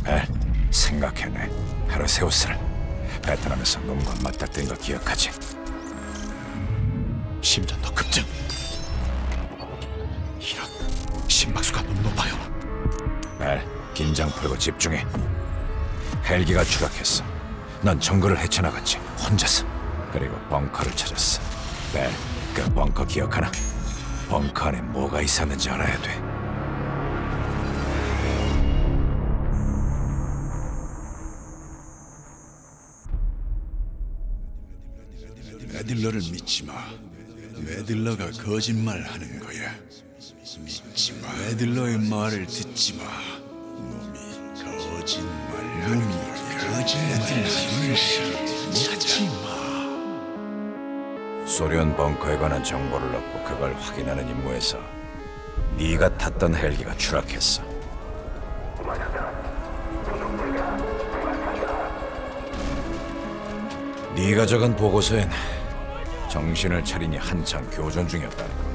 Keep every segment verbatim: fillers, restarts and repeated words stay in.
벨, 생각해내. 페르세우스를 베트남에서 놈과 맞닥뜨린 거 기억하지? 심전도 급증. 이런, 심박수가 너무 높아요. 벨, 긴장 풀고 집중해. 헬기가 추락했어. 넌 정글을 헤쳐나갔지, 혼자서. 그리고 벙커를 찾았어. 벨, 그 벙커 기억하나? 벙커 안에 뭐가 있었는지 알아야 돼. 메딜러를 믿지 마. 메딜러가 거짓말하는 거야. 믿지 마. 메딜러의 말을 듣지 마. 놈이 거짓말하는 거야. 거짓말을 믿지 마. 소련 벙커에 관한 정보를 얻고 그걸 확인하는 임무에서 네가 탔던 헬기가 추락했어. 네가 적은 보고서엔 정신을 차리니 한창 교전 중이었다는 거.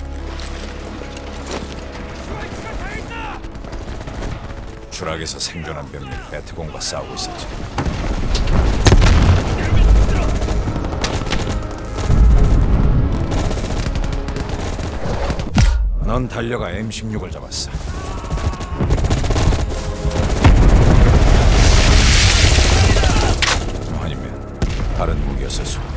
추락에서 생존한 병력이 베트공과 싸우고 있었지. 넌 달려가 엠 십육을 잡았어. 아니면 다른 무기였을 수도.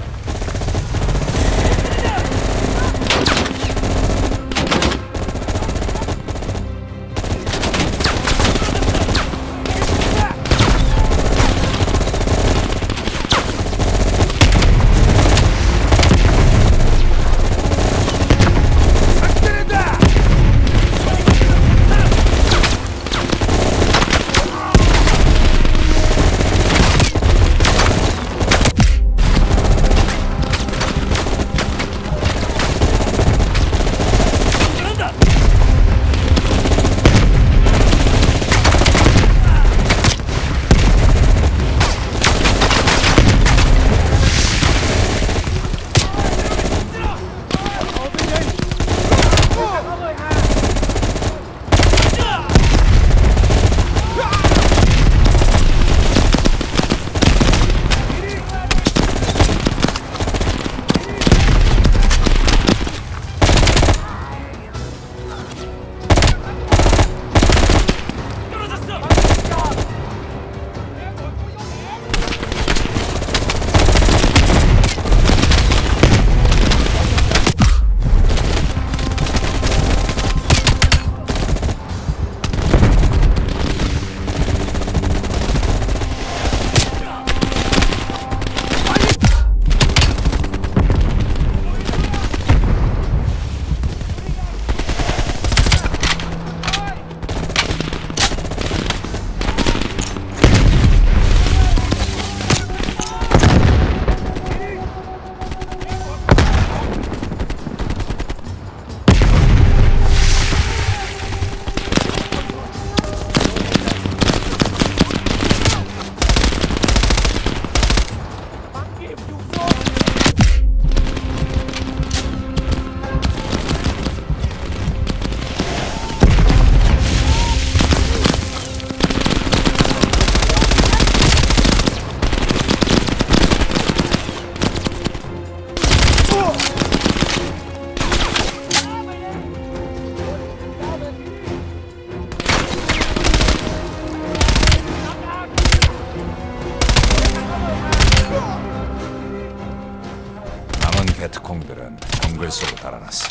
베트콩들은 정글 속으로 달아났어.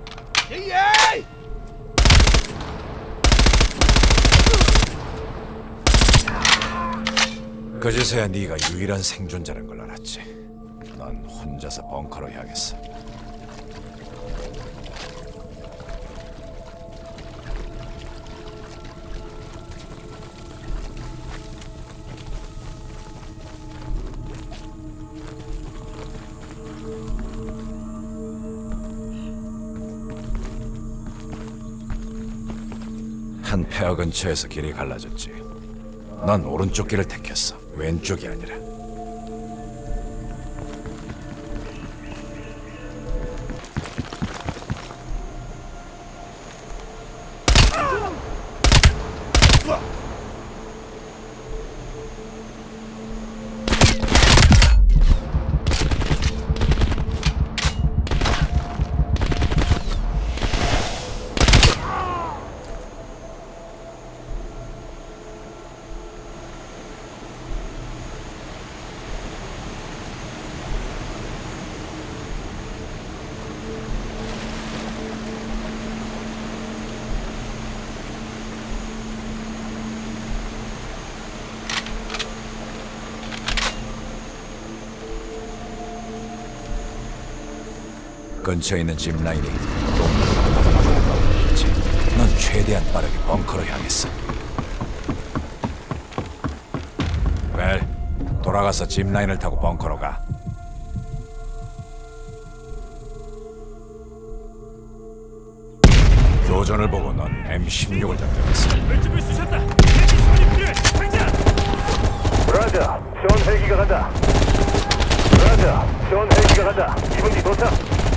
그제서야 네가 유일한 생존자라는 걸 알았지. 넌 혼자서 벙커로 향했어. 한 폐허 근처에서 길이 갈라졌지. 넌 오른쪽 길을 택했어. 왼쪽이 아니라. 근처에 있는 짚라인이 동료를 있지. 넌 최대한 빠르게 벙커로 향했어. 벨, 돌아가서 짚라인을 타고 벙커로 가. 교전을 보고 넌 엠 십육을 작정했어. 벨트를 쑤셨다. 헬기 지원이 필요해. 당장. 브라자, 지원 헬기가 간다. 브라자, 지원 헬기가 간다. 이 분기 도착.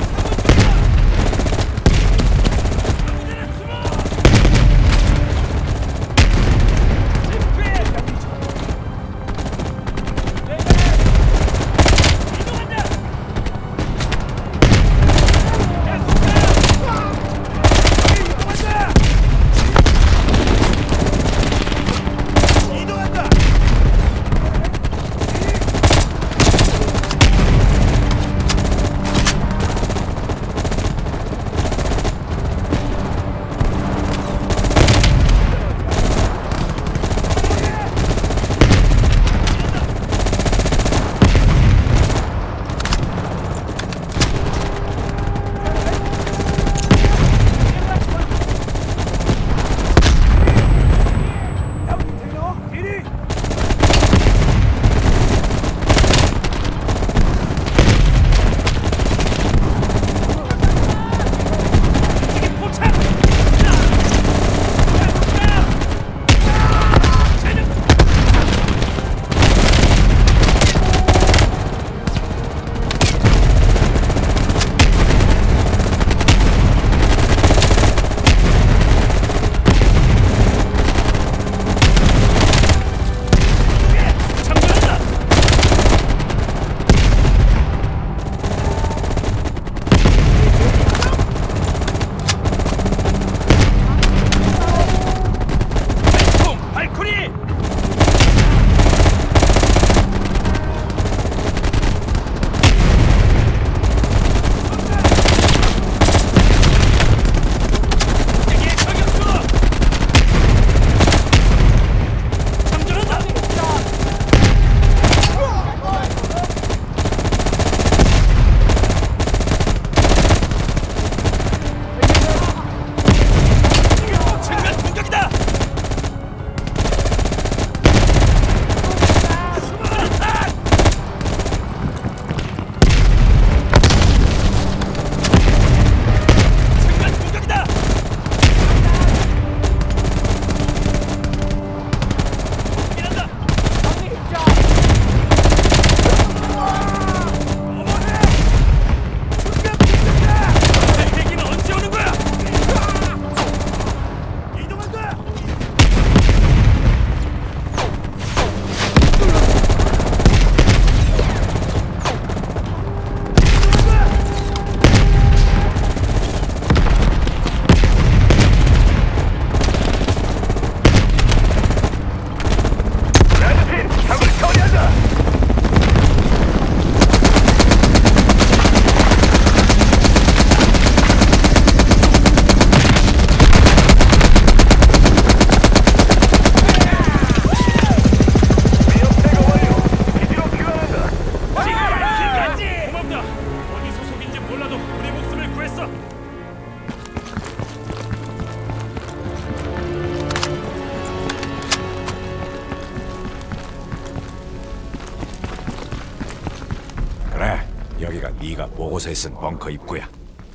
여기가 네가 보고서에 쓴 벙커 입구야.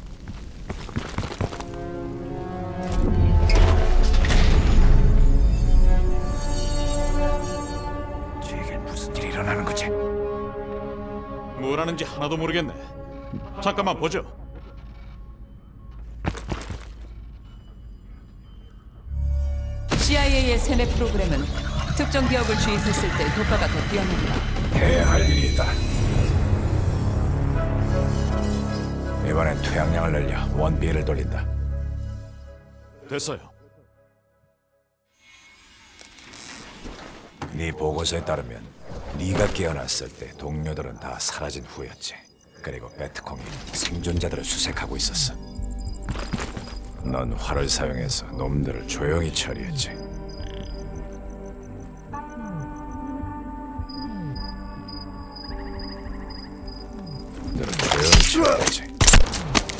제겐 무슨 일이 일어나는 거지? 뭘 하는지 하나도 모르겠네. 잠깐만 보죠. 씨아이에이의 세뇌 프로그램은 특정 기억을 주입했을 때 효과가 더 뛰어납니다. 해야 할 일이 있다. 이번엔 투약량을 늘려 원비를 돌린다. 됐어요. 네 보고서에 따르면 네가 깨어났을 때 동료들은 다 사라진 후였지. 그리고 베트콩이 생존자들을 수색하고 있었어. 넌 활을 사용해서 놈들을 조용히 처리했지. 놈들은 조용히 처리했지.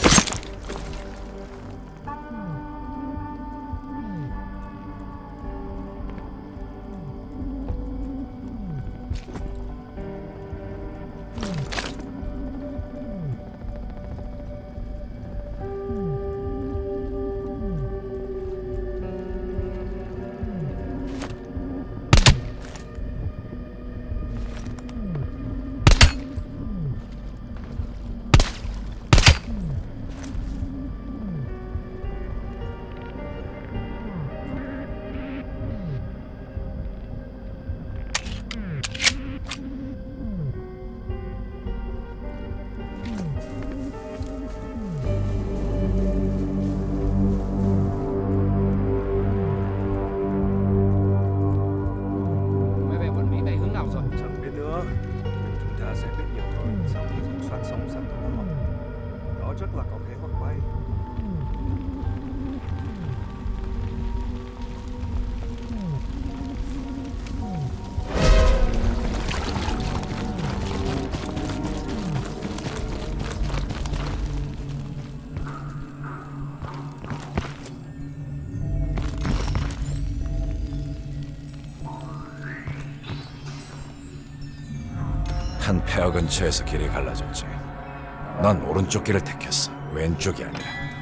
한 폐허 근처에서 길이 갈라졌지. 넌 오른쪽 길을 택했어. 왼쪽이 아니라.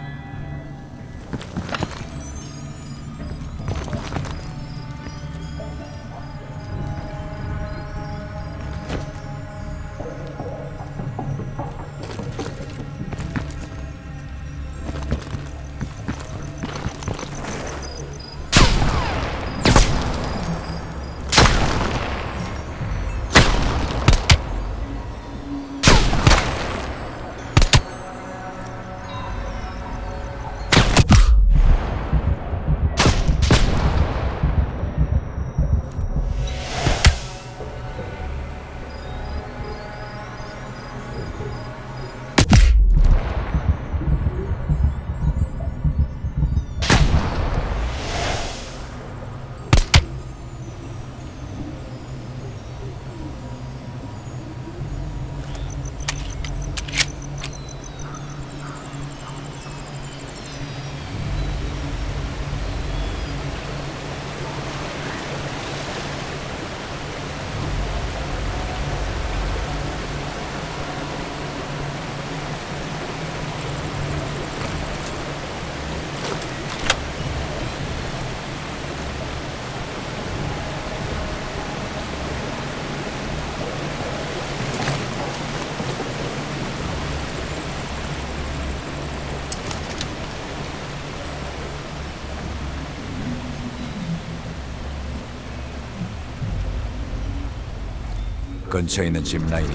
근처에 있는 짚 라인이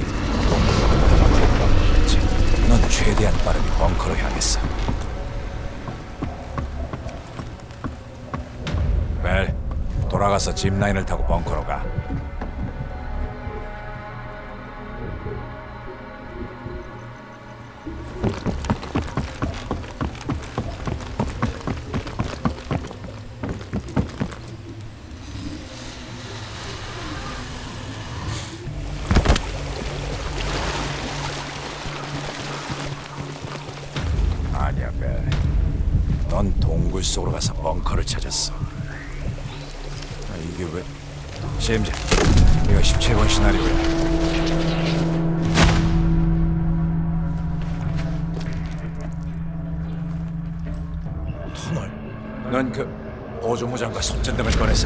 동굴로 했지. 넌 최대한 빠르게 벙커로 향했어. 벨, 돌아가서 짚 라인을 타고 벙커로 가. 아니야, 벨. 넌 동굴 속으로 가서 벙커를 찾았어. 아, 이게 왜... 제임즈, 이거 십칠 번 시나리오야. 터널. 넌 그 보조무장과 손전등을 꺼내서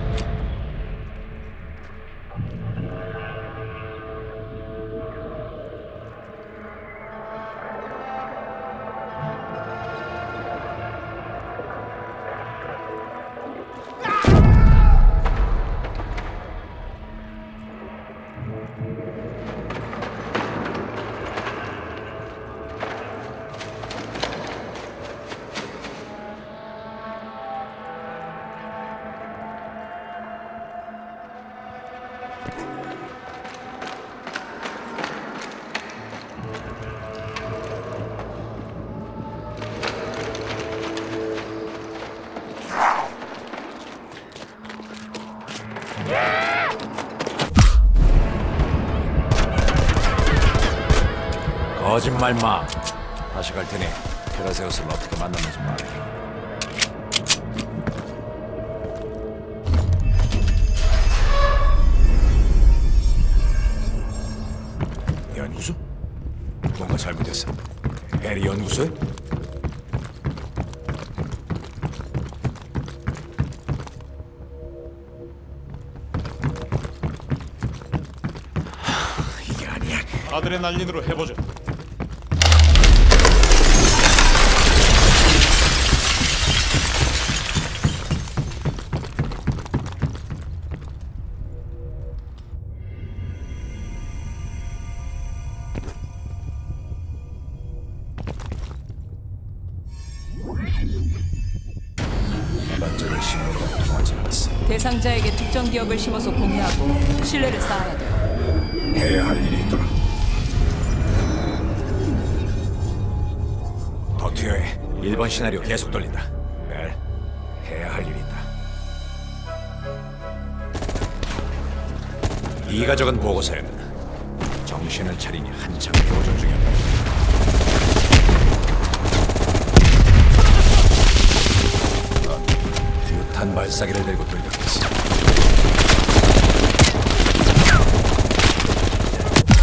거짓말 마. 다시 갈 테니 페라세우스를 어떻게 만났는지 말해. 연구소? 뭔가 잘못됐어. 해리 연구소에? 하, 이게 아니야. 아드레날린으로 해보자. 반전을 신호로 통하지 않았어. 대상자에게 특정 기억을 심어서 공유하고 신뢰를 쌓아야 돼. 해야 할 일이 있더라. 더 튀어해. 일 번 시나리오 계속 돌린다. 벨, 해야 할 일이 있다. 네가 적은 보고서에는 정신을 차리니 한참 교전 중이었다. 한 발사기를 들고 돌격했어.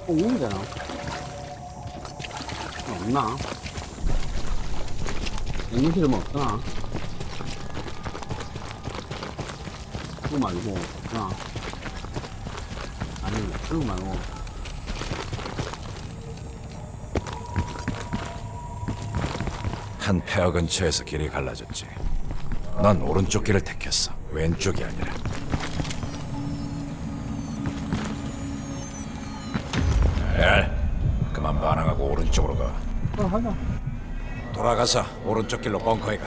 오는잖아. 없나? 냉동실은 뭐 없잖아. 그거 말고 없구나. 아니 그거 말고 한 폐허 근처에서 길이 갈라졌지. 난 오른쪽 길을 택했어. 왼쪽이 아니라. 엘, 그만 반항하고 오른쪽으로 가. 어 하자. 돌아가서 오른쪽 길로 벙커에 가.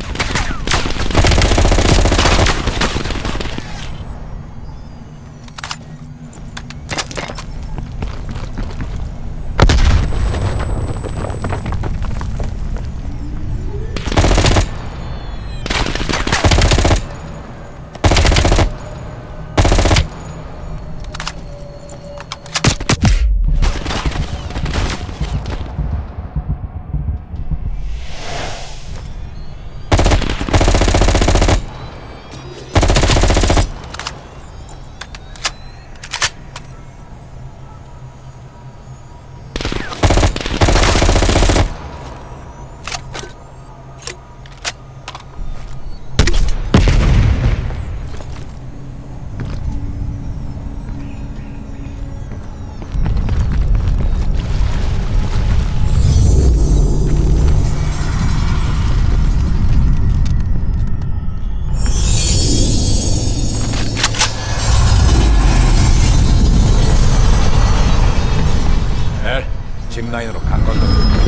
짚라인으로 간 건너.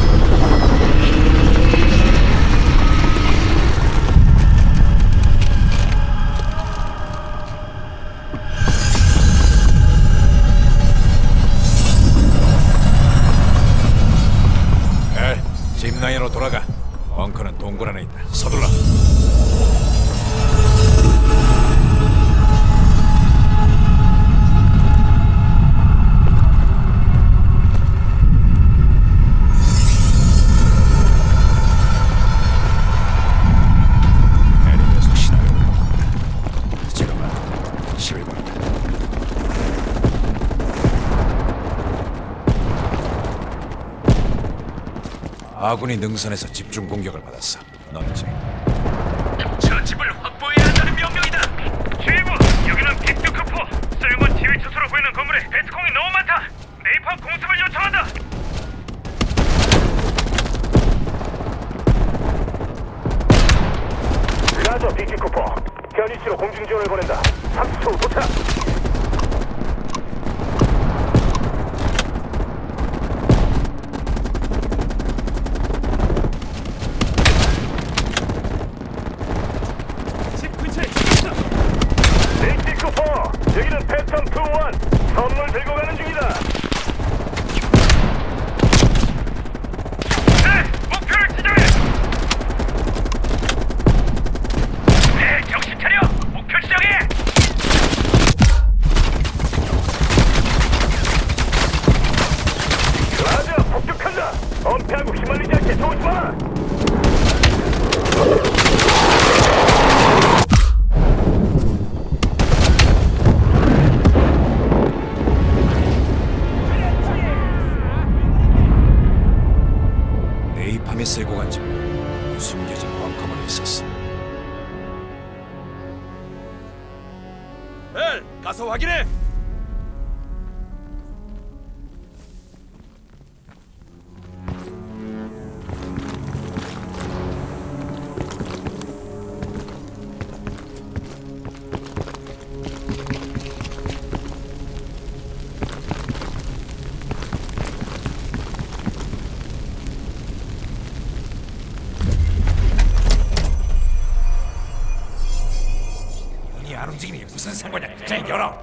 엘, 짚라인으로 돌아가. 벙커는 동굴 안에 있다. 서둘러. 아군이 능선에서 집중 공격을 받았어. 너는지? 저 집을 확보해야 한다는 명령이다. 주의부, 여기는 빅드크포. 쓸모 지휘 처소로 보이는 건물에 베스콩이 너무 많다. 네이팜 공습을 요청한다. 라저 빅드크포. 견위치로 공중 지원을 보낸다. 삼십 초 후 도착. 여기는 패턴 이십일. 선물 들고 가는 중이다. 네! 목표를 지정해! 네! 정신 차려! 목표 지정해! 라자! 폭격한다! 엄폐하고 휘말리지 않게 조심하라! 밤에 쓸고 간 집에 숨겨진 벙커문이 있었어. 엘, 가서 확인해. 안 움직이는 게 무슨 상관이야? 그냥 열어.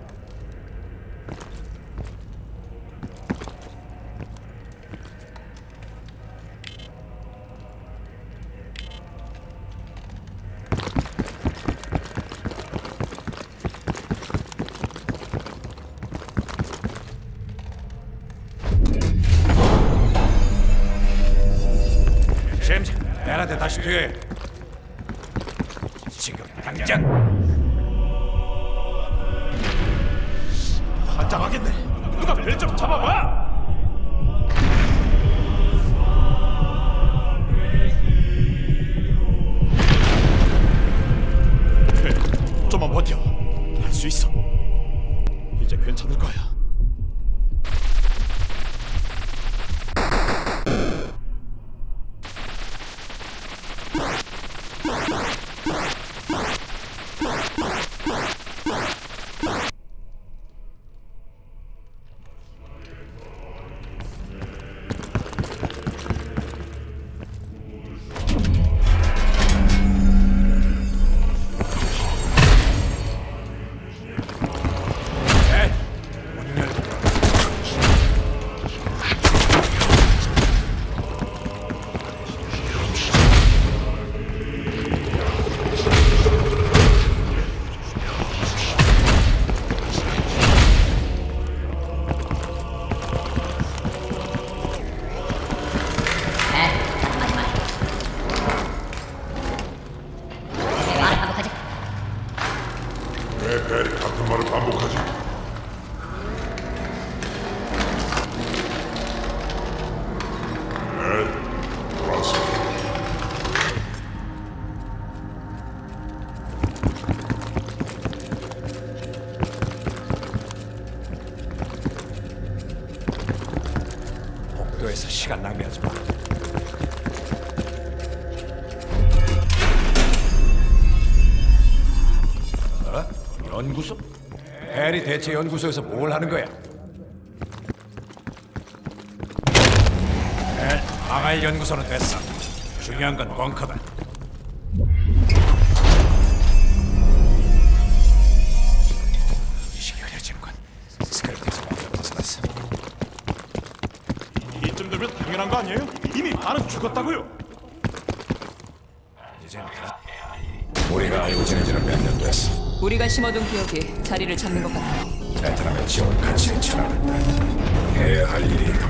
제임스, 벨한테 다시 필요해. 지금 당장. 환장하겠네. 누가 누가 벨 좀 잡아봐! 벨, 좀만 버텨. 할 수 있어. 이제 괜찮을 거야. 왜 벨이 같은 말을 반복하지? 벨, 왔어. 복도에서 시간 낭비하지 마. 어? 연구소? 벨이 대체 연구소에서 뭘 하는 거야? 벨, 망할 연구소는 됐어. 중요한 건 벙커다. 의식이 흐려지는군. 스크립트에서 먼저 벗어났어. 이쯤 되면 당연한 거 아니에요? 이미 반은 죽었다고요. 이제는 다 우리가 알고 지내지는 몇 년 됐어. 우리가 심어둔 기억이 자리를 잡는 것 같아. 베트남의 지원 가치에 철학한다. 해야 할 일이 있다.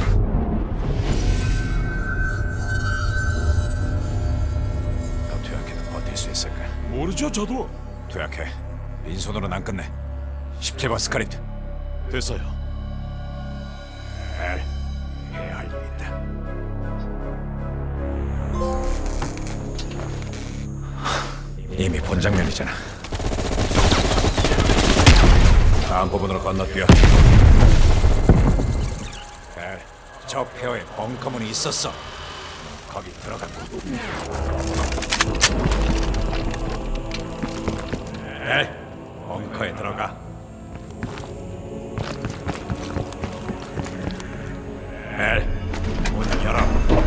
너 투약해도 버틸 수 있을까? 모르죠, 저도. 투약해. 빈손으로는 안 끝내. 십칠 번 스크립트. 됐어요. 벨, 해야 할 일이 있다. 이미 본 장면이잖아. 다음 부분으로 건너뛰어. 벨, 저 폐허에 벙커문이 있었어. 거기 들어가고. 벨, 벙커에 들어가. 벨, 문을 열어.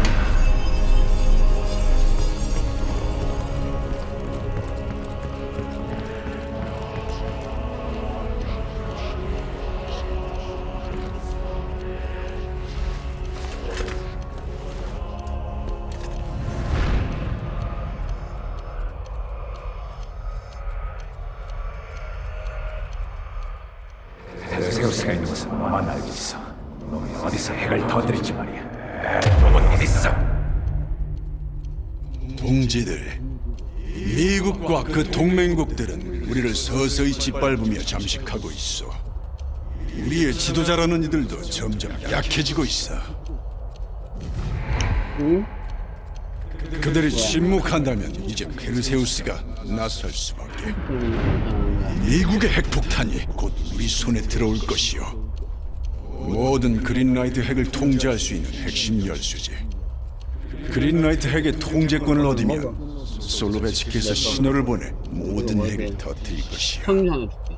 테세우스가 있는 곳은 너만 알고 있어. 놈이 어디서 핵을 터뜨릴지 말이야. 에, 놈은 어딨어? 동지들, 미국과 그 동맹국들은 우리를 서서히 짓밟으며 잠식하고 있어. 우리의 지도자라는 이들도 점점 약해지고 있어. 응? 그들이 침묵한다면 이제 페르세우스가 나설 수밖에. 미국의 핵폭탄이 곧 우리 손에 들어올 것이요. 모든 그린라이트 핵을 통제할 수 있는 핵심 열수지. 그린라이트 핵의 통제권을 얻으면 솔로베츠키에서 신호를 보내 모든 핵을 터뜨릴 것이야. 형이 하나 줄게.